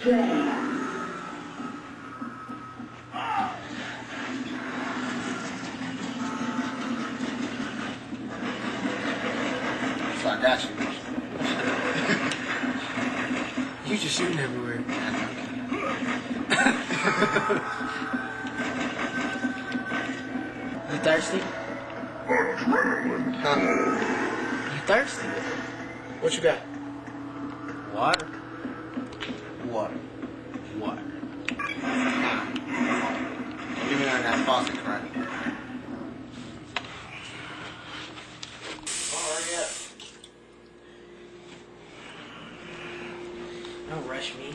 So I got you. You just shooting everywhere. You thirsty? Huh? You thirsty? What you got? Water. Water. Water. Give me that faucet, right? Don't rush me.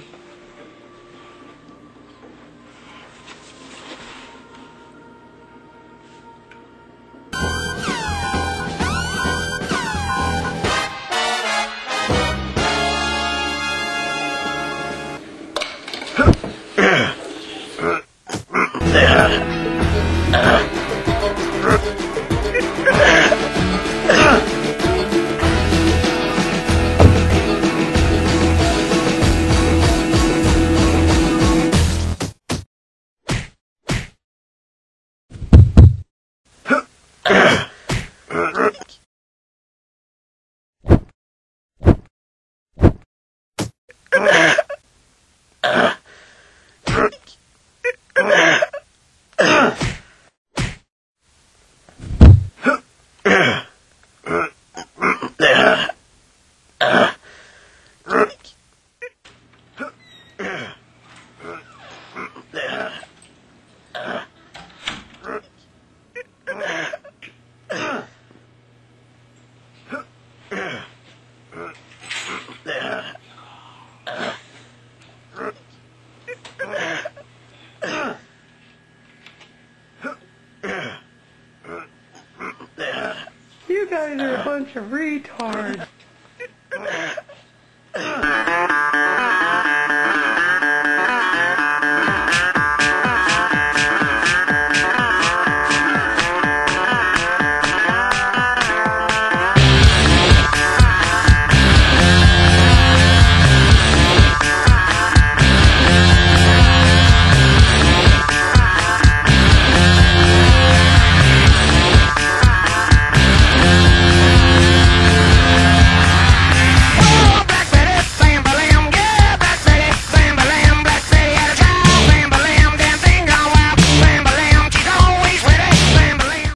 You guys are a bunch of retards.